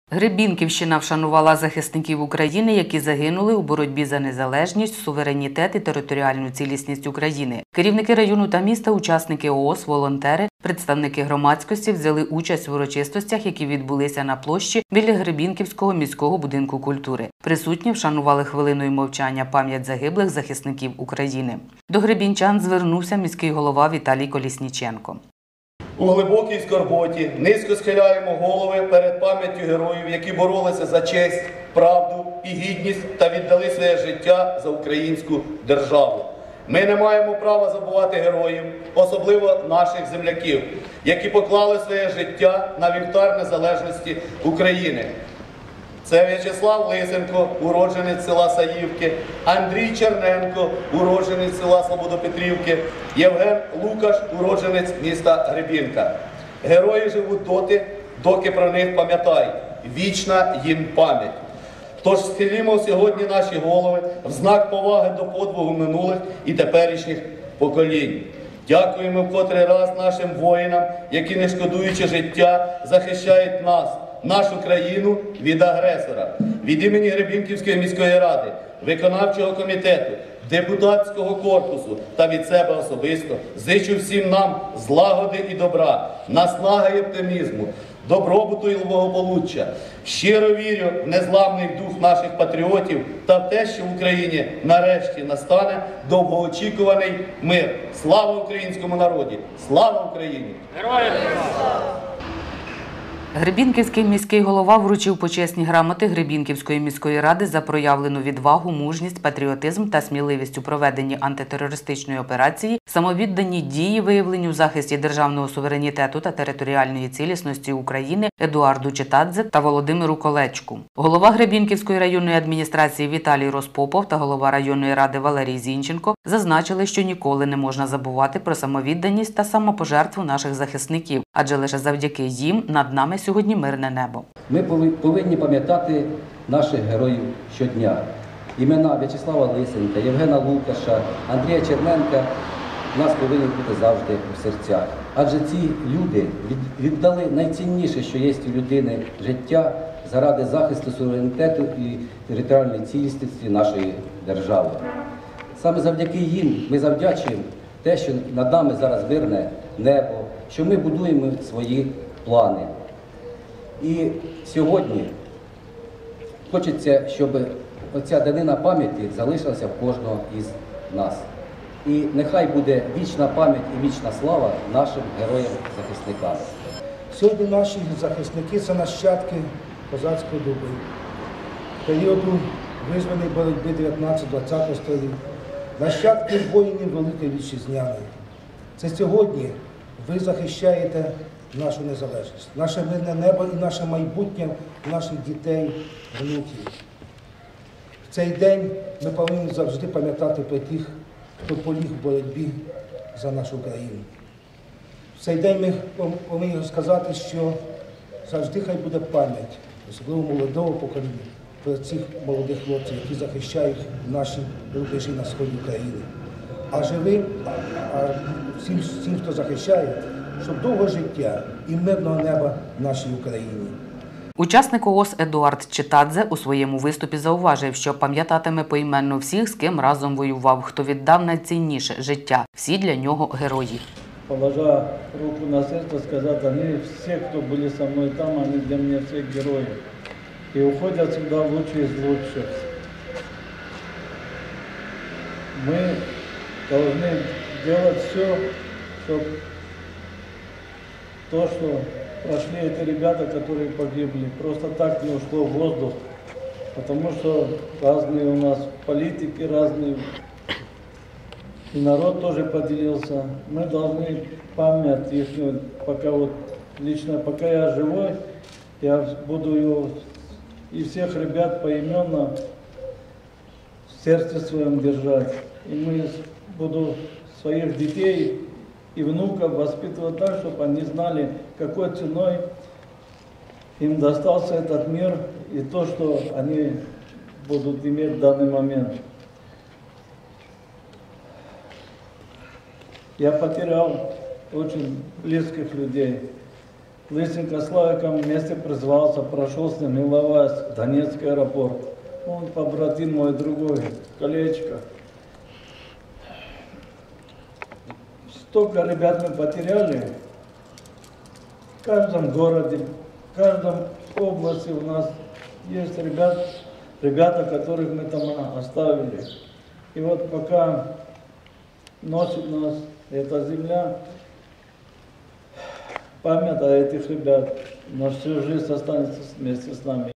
Гребінківщина вшанувала захисників України, які загинули у боротьбі за незалежність, суверенітет і територіальну цілісність України. Керівники району та міста, учасники ООС, волонтери, представники громадськості взяли участь в урочистостях, які відбулися на площі біля Гребінківського міського будинку культури. Присутні вшанували хвилиною мовчання пам'ять загиблих захисників України. До гребінчан звернувся міський голова Віталій Колісніченко. У глибокій скорботі низько схиляємо голови перед пам'яттю героїв, які боролися за честь, правду і гідність та віддали своє життя за українську державу. Ми не маємо права забувати героїв, особливо наших земляків, які поклали своє життя на вівтар незалежності України. Це В'ячеслав Лисенко, уродженець села Саївки, Андрій Черненко, уродженець села Слободопетрівки, Євген Лукаш, уродженець міста Гребінка. Герої живуть доти, доки про них пам'ятають. Вічна їм пам'ять. Тож схилімо сьогодні наші голови в знак поваги до подвигу минулих і теперішніх поколінь. Дякуємо в котрий раз нашим воїнам, які, не шкодуючи життя, захищають нас, нашу країну від агресора. Від імені Гребінківської міської ради, виконавчого комітету, депутатського корпусу та від себе особисто зичу всім нам злагоди і добра, наснаги і оптимізму, добробуту і благополуччя. Щиро вірю в незламний дух наших патріотів та в те, що в Україні нарешті настане довгоочікуваний мир. Слава українському народі! Слава Україні! Героям слава! Гребінківський міський голова вручив почесні грамоти Гребінківської міської ради за проявлену відвагу, мужність, патріотизм та сміливість у проведенні антитерористичної операції, самовіддані дії, виявлені у захисті державного суверенітету та територіальної цілісності України Едуарду Читадзе та Володимиру Колечку. Голова Гребінківської районної адміністрації Віталій Розпопов та голова районної ради Валерій Зінченко зазначили, що ніколи не можна забувати про самовідданість та самопожертву наших захисників, адже лише завдяки їм над нами сьогодні мирне небо. Ми повинні пам'ятати наших героїв щодня. Імена В'ячеслава Лисенка, Євгена Лукаша, Андрія Черненка в нас повинні бути завжди у серцях. Адже ці люди віддали найцінніше, що є у людини, життя заради захисту суверенітету і територіальної цілісності нашої держави. Саме завдяки їм ми завдячуємо те, що над нами зараз мирне небо, що ми будуємо свої плани. І сьогодні хочеться, щоб оця данина пам'яті залишилася в кожного із нас. І нехай буде вічна пам'ять і вічна слава нашим героям-захисникам. Сьогодні наші захисники – це нащадки козацької доби, періоду визвольної боротьби 19-20 століття, нащадки воїнів Великої Вітчизняної. Це сьогодні ви захищаєте нашу незалежність, наше мирне небо і наше майбутнє наших дітей, внуків. В цей день ми повинні завжди пам'ятати про тих, хто поліг в боротьбі за нашу країну. В цей день ми повинні сказати, що завжди хай буде пам'ять, особливо молодого покоління, про цих молодих хлопців, які захищають наші рубежі на сході України. А живим, всім, хто захищає, щоб довго життя і мирного неба в нашій Україні. Учасник ООС Едуард Читадзе у своєму виступі зауважив, що пам'ятатиме поіменно всіх, з ким разом воював, хто віддав найцінніше – життя. Всі для нього герої. Положа руку на серце, сказати, вони всі, хто були зі мною там, вони для мене всі герої. І уходять сюди лучші з лучших. Ми повинні робити все, щоб то, что прошли эти ребята, которые погибли, просто так не ушло в воздух, потому что разные у нас политики, разные, и народ тоже поделился. Мы должны память их, пока вот лично, пока я живой, я буду ее и всех ребят поименно в сердце своем держать. И мы буду своих детей и внуков воспитывать так, чтобы они знали, какой ценой им достался этот мир и то, что они будут иметь в данный момент. Я потерял очень близких людей. Лысенко Славиком вместе призывался, прошел с ним Иловайск, Донецкий аэропорт. Он побратим мой другой, коллежка. Столько ребят мы потеряли. В каждом городе, в каждом области у нас есть ребята, которых мы там оставили. И вот пока носит нас эта земля, память о этих ребят на всю жизнь останется вместе с нами.